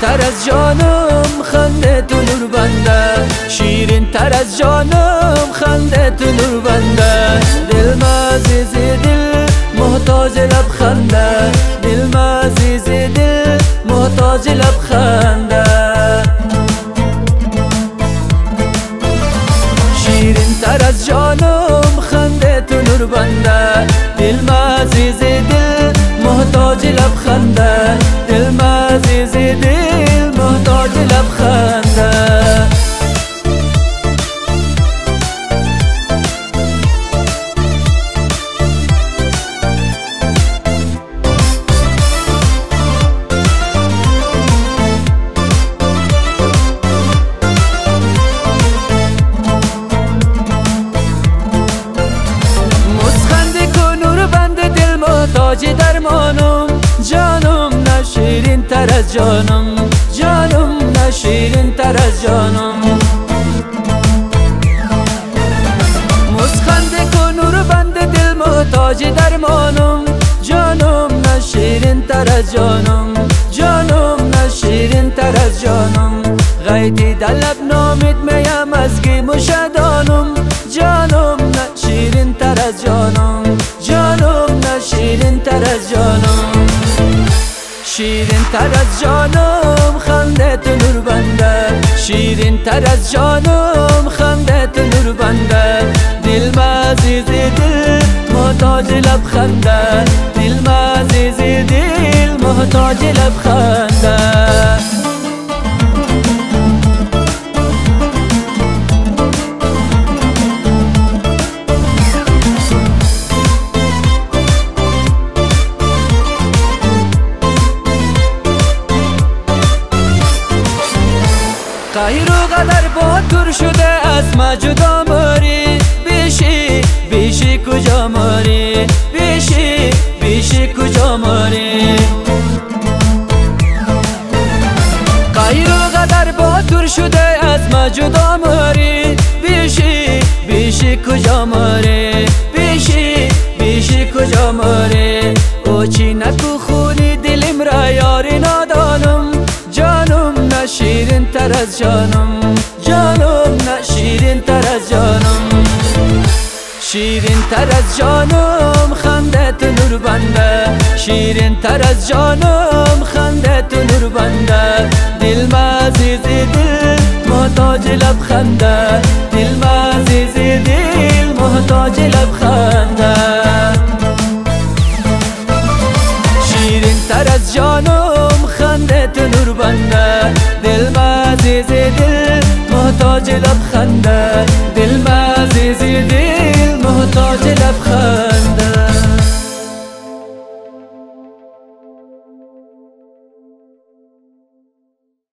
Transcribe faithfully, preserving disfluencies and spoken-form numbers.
تر از جانم خنده تو نور بنده، شیرین تر از جانم خنده تو نور بنده. دل عزیز دل محتاج لبخنده، دل عزیز دل محتاج لبخنده. شیرین تر از جانم خنده تو نور بنده، دل عزیز دل محتاج لبخنده، دل عزیز دل محتاج لبخنده. محتاج درمانم جانم، نه شیرین تر از جانم، جانم نه شیرین تر از جانم. مسخنده کن نور بند دل محتاج درمانم، جانم نه شیرین تر از جانم، جانم نه شیرین تر از جانم. غیتی در لب نامید میم از گی مشدانم، جانم نه شیرین تر از جانم، جانم نه شیرین تر از جانم. شیرین تر از جانم خنده تو نور بنده، شیرین تر از جانم خنده تو نور بنده. دل عزیز دل محتاج لبخنده، دل عزیز دل محتاج لبخنده. قهر و قدر با دور شده از ما جدا ماری، بیشی بیشی کجا ماری، بیشی بیشی کجا ماری. قهر و قدر با دور شده از ما جدا ماری، بیشی بیشی کجا ماری، بیشی بیشی کجا ماری. او چی نکو خونی دلم را یاری نادانم، جانم نه شیرین تر از جانم، جانم نه شیرین تر از جانم. شیرین تر از جانم خنده تو نور بنده، شیرین تر از جانم خنده تو نور بنده. دل عزیز دل محتاج لبخنده، دل عزیز دل محتاج لبخنده. شیرین تر از جانم خنده تو نور بنده، دل عزیز دل محتاج لبخنده،